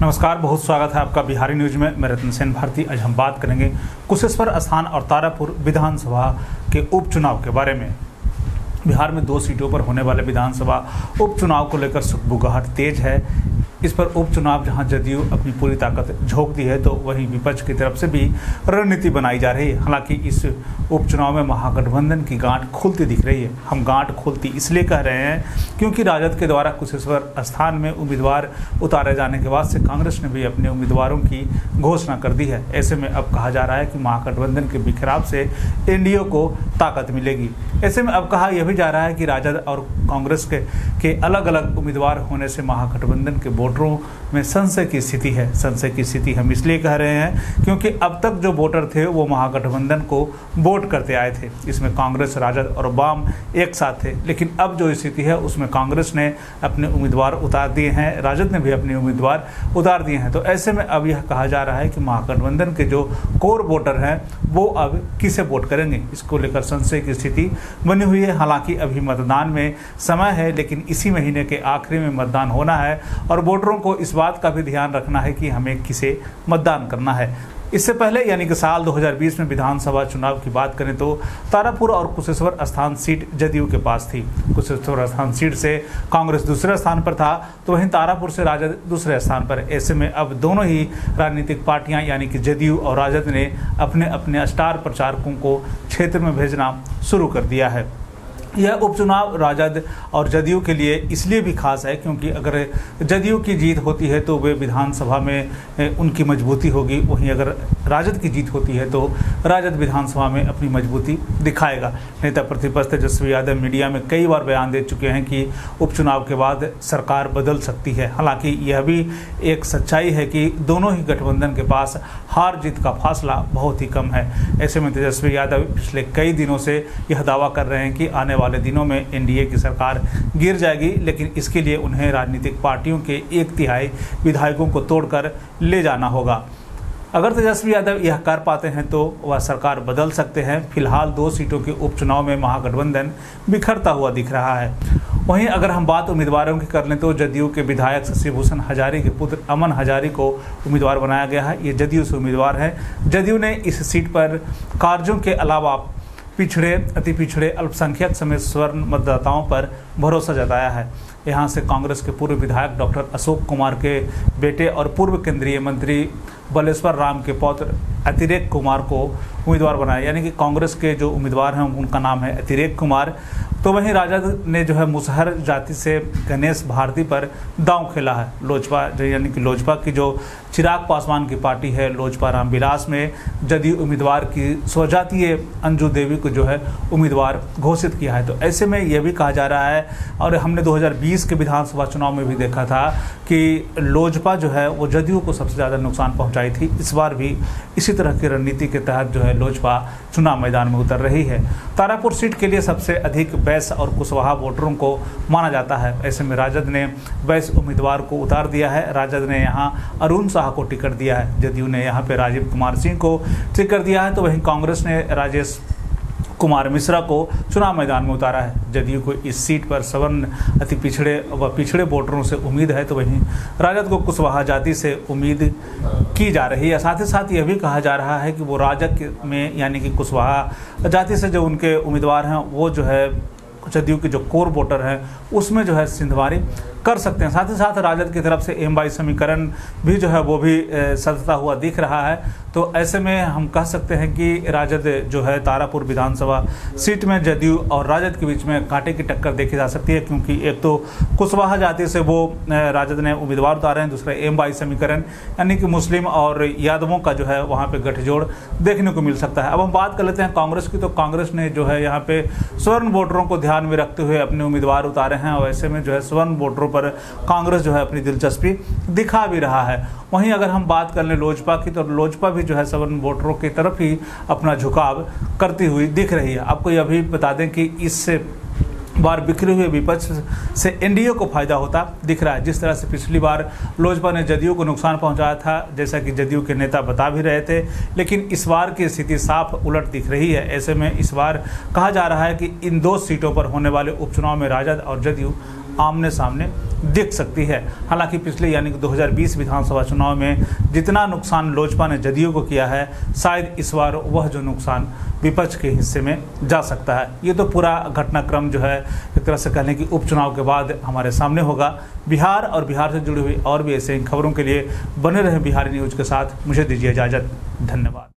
नमस्कार, बहुत स्वागत है आपका बिहारी न्यूज में। मैं रतन सेन भारती। आज हम बात करेंगे कुशेश्वर स्थान और तारापुर विधानसभा के उपचुनाव के बारे में। बिहार में 2 सीटों पर होने वाले विधानसभा उपचुनाव को लेकर सुगबुगाहट तेज है। इस पर उपचुनाव जहां जदयू अपनी पूरी ताकत झोंक दी है, तो वहीं विपक्ष की तरफ से भी रणनीति बनाई जा रही है। हालांकि इस उपचुनाव में महागठबंधन की गांठ खुलती दिख रही है। हम गांठ खुलती इसलिए कह रहे हैं क्योंकि राजद के द्वारा कुशेश्वर स्थान में उम्मीदवार उतारे जाने के बाद से कांग्रेस ने भी अपने उम्मीदवारों की घोषणा कर दी है। ऐसे में अब कहा जा रहा है कि महागठबंधन के बिखराव से एनडीए को ताकत मिलेगी। ऐसे में अब कहा यह भी जा रहा है कि राजद और कांग्रेस के अलग अलग उम्मीदवार होने से महागठबंधन के वोटरों में संशय की स्थिति है। संशय की स्थिति हम इसलिए कह रहे हैं क्योंकि अब तक जो वोटर थे वो महागठबंधन को वोट करते आए थे। इसमें कांग्रेस, राजद और वाम एक साथ थे, लेकिन अब जो स्थिति है उसमें कांग्रेस ने अपने उम्मीदवार उतार दिए हैं, राजद ने भी अपने उम्मीदवार उतार दिए हैं। तो ऐसे में अब यह कहा जा रहा है कि महागठबंधन के जो कोर वोटर हैं वो अब किसे वोट करेंगे, इसको लेकर संशय की स्थिति बनी हुई है। हालांकि अभी मतदान में समय है, लेकिन इसी महीने के आखिरी में मतदान होना है और वोटरों को इस बात का भी ध्यान रखना है कि हमें किसे मतदान करना है। इससे पहले यानी कि साल 2020 में विधानसभा चुनाव की बात करें तो तारापुर और कुशेश्वर स्थान सीट जदयू के पास थी। कुशेश्वर स्थान सीट से कांग्रेस दूसरे स्थान पर था, तो वहीं तारापुर से राजद दूसरे स्थान पर। ऐसे में अब दोनों ही राजनीतिक पार्टियां यानी कि जदयू और राजद ने अपने अपने स्टार प्रचारकों को क्षेत्र में भेजना शुरू कर दिया है। यह उपचुनाव राजद और जदयू के लिए इसलिए भी खास है क्योंकि अगर जदयू की जीत होती है तो वे विधानसभा में उनकी मजबूती होगी, वहीं अगर राजद की जीत होती है तो राजद विधानसभा में अपनी मजबूती दिखाएगा। नेता प्रतिपक्ष तेजस्वी यादव मीडिया में कई बार बयान दे चुके हैं कि उपचुनाव के बाद सरकार बदल सकती है। हालांकि यह भी एक सच्चाई है कि दोनों ही गठबंधन के पास हार जीत का फासला बहुत ही कम है। ऐसे में तेजस्वी यादव पिछले कई दिनों से यह दावा कर रहे हैं कि आने वाले दिनों में एनडीए की सरकार गिर जाएगी, लेकिन इसके लिए उन्हें राजनीतिक पार्टियों के 1/3 विधायकों को तोड़कर ले जाना होगा। अगर तेजस्वी यादव यह कर पाते हैं तो वह सरकार बदल सकते हैं। फिलहाल 2 सीटों के उपचुनाव में महागठबंधन बिखरता हुआ दिख रहा है। वहीं अगर हम बात उम्मीदवारों की कर लें तो जदयू के विधायक शशि भूषण हजारी के पुत्र अमन हजारी को उम्मीदवार बनाया गया है। ये जदयू से उम्मीदवार है। जदयू ने इस सीट पर कार्यों के अलावा पिछड़े, अति पिछड़े, अल्पसंख्यक समेत स्वर्ण मतदाताओं पर भरोसा जताया है। यहां से कांग्रेस के पूर्व विधायक डॉक्टर अशोक कुमार के बेटे और पूर्व केंद्रीय मंत्री बलेश्वर राम के पौत्र अतिरेक कुमार को उम्मीदवार बनाया, यानी कि कांग्रेस के जो उम्मीदवार हैं उनका नाम है अतिरेक कुमार। तो वहीं राजद ने जो है मुसहर जाति से गणेश भारती पर दांव खेला है। लोजपा यानी कि लोजपा की जो चिराग पासवान की पार्टी है, लोजपा रामविलास में जदयू उम्मीदवार की स्वजातीय अंजू देवी को जो है उम्मीदवार घोषित किया है। तो ऐसे में यह भी कहा जा रहा है, और हमने 2020 के विधानसभा चुनाव में भी देखा था कि लोजपा जो है वो जदयू को सबसे ज़्यादा नुकसान पहुंचाई थी। इस बार भी इसी तरह की रणनीति के तहत जो है लोजपा चुनाव मैदान में उतर रही है। तारापुर सीट के लिए सबसे अधिक बैस और कुशवाहा वोटरों को माना जाता है। ऐसे में राजद ने बैस उम्मीदवार को उतार दिया है। राजद ने यहां अरुण साह को टिकट दिया है। जदयू ने यहां पे राजीव कुमार सिंह को टिकट दिया है। तो वहीं कांग्रेस ने राजेश कुमार मिश्रा को चुनाव मैदान में उतारा है। जदयू को इस सीट पर सवर्ण, अति पिछड़े व पिछड़े वोटरों से उम्मीद है, तो वहीं राजद को कुशवाहा जाति से उम्मीद की जा रही है। साथ ही साथ यह भी कहा जा रहा है कि वो राजद में यानी कि कुशवाहा जाति से जो उनके उम्मीदवार हैं वो जो है जदयू के जो कोर वोटर हैं उसमें जो है सिंधवारी कर सकते हैं। साथ ही साथ राजद की तरफ से एम/बाई समीकरण भी जो है वो भी सधता हुआ दिख रहा है। तो ऐसे में हम कह सकते हैं कि राजद जो है तारापुर विधानसभा सीट में जदयू और राजद के बीच में कांटे की टक्कर देखी जा सकती है, क्योंकि एक तो कुशवाहा जाति से वो राजद ने उम्मीदवार उतारे हैं, दूसरा एम/बाई समीकरण यानी कि मुस्लिम और यादवों का जो है वहाँ पे गठजोड़ देखने को मिल सकता है। अब हम बात कर लेते हैं कांग्रेस की। तो कांग्रेस ने जो है यहाँ पे स्वर्ण वोटरों को ध्यान में रखते हुए अपने उम्मीदवार उतारे हैं, और ऐसे में जो है स्वर्ण वोटरों पर कांग्रेस जो है अपनी दिलचस्पी दिखा भी रहा है। वहीं अगर हम बात कर लें लोजपा की, तो लोजपा भी जो है सवर्ण वोटरों की तरफ ही अपना झुकाव करती हुई दिख रही है। आपको यह भी बता दें कि इससे बार बिखरे हुए विपक्ष से एनडीए को फायदा होता दिख रहा है। जिस तरह से पिछली बार लोजपा ने जदयू को नुकसान पहुंचाया था, जैसा कि जदयू के नेता बता भी रहे थे, लेकिन इस बार की स्थिति साफ उलट दिख रही है। ऐसे में इस बार कहा जा रहा है कि इन 2 सीटों पर होने वाले उपचुनाव में राजद और जदयू आमने सामने दिख सकती है। हालांकि पिछले यानी कि 2020 विधानसभा चुनाव में जितना नुकसान लोजपा ने जदयू को किया है, शायद इस बार वह जो नुकसान विपक्ष के हिस्से में जा सकता है। ये तो पूरा घटनाक्रम जो है एक तरह से कहने की उपचुनाव के बाद हमारे सामने होगा। बिहार और बिहार से जुड़ी हुई और भी ऐसे खबरों के लिए बने रहें बिहारी न्यूज़ के साथ। मुझे दीजिए इजाज़त। धन्यवाद।